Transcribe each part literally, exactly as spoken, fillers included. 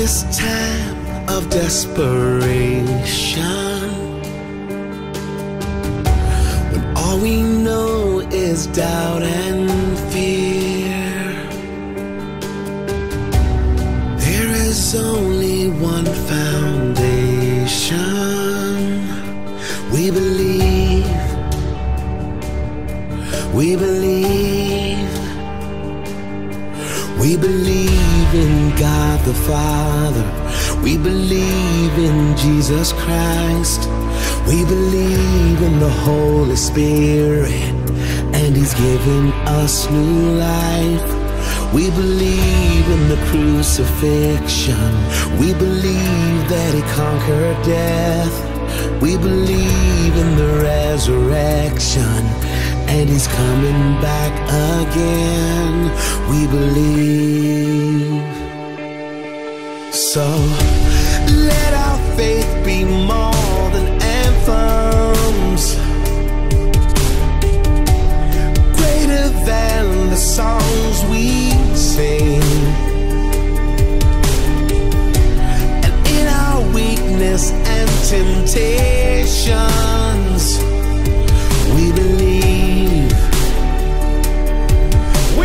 this time of desperation, when all we know is doubt and fear, there is only one foundation. We believe, we believe, we believe in God the Father. We believe in Jesus Christ. We believe in the Holy Spirit, and He's given us new life. We believe in the crucifixion. We believe that He conquered death. We believe in the resurrection, and He's coming back again. We believe. So let our faith be more than anthems, greater than the songs we sing. And in our weakness and temptations, we believe. We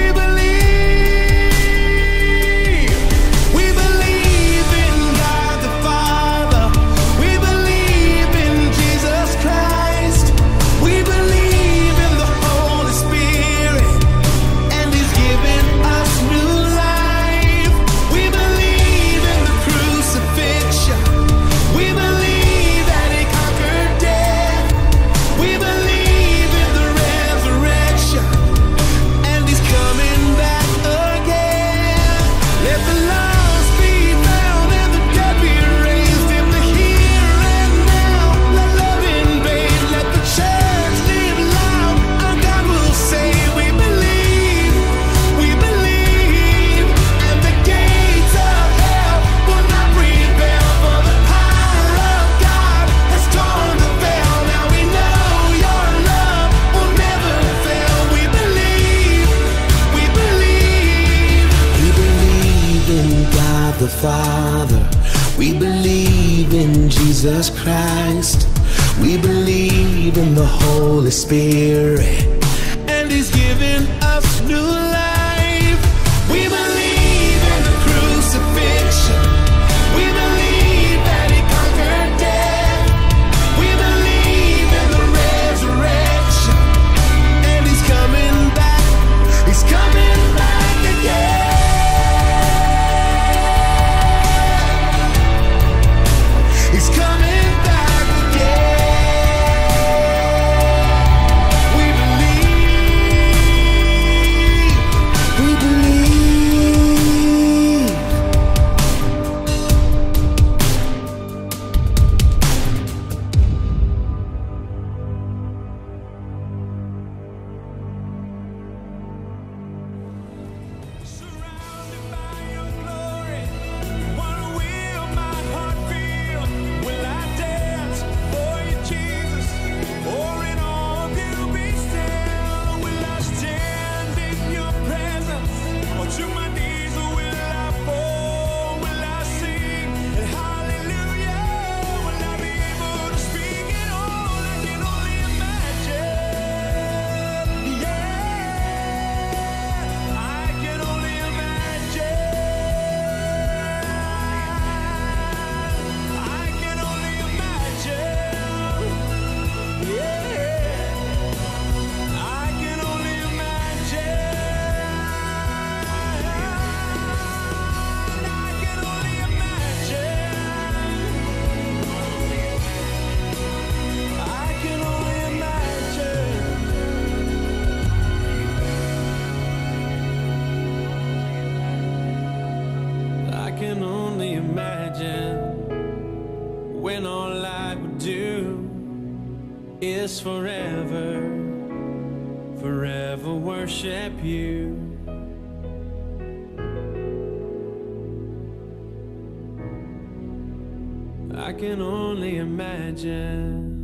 believe. We believe in God the Father. We believe in Jesus Christ. We believe in the Holy Spirit, and He's given us new life. We believe in the crucifixion. We believe that He conquered death. We believe in the resurrection, and He's coming back again. Let the lost be found and the dead be raised in the here and now. Let love invade, let the church live loud. Our God will say, we believe, we believe, and the gates of hell will not prevail, for the power of God has torn the veil. Now we know your love will never fail. We believe, we believe. We believe in God the Father. We believe in Jesus Christ. We believe in the Holy Spirit, and He's given us new life. We believe in the crucifixion. We believe that He conquered death. We believe in the resurrection, and He's coming back. He's coming back again. He's coming back again. We believe. We believe. Surrounded by your glory, what will my heart feel? Will I dance for you, Jesus? Or in all of you be still? Will I stand in your presence? Or to my knees will I fall? Will I sing and hallelujah? Will I be able to speak it all? I can only imagine. Yeah, I can only imagine. I can only imagine. Yeah, I can only imagine. I can only imagine. I can only imagine. I can only imagine when all I would do is forever, forever worship you. I can only imagine.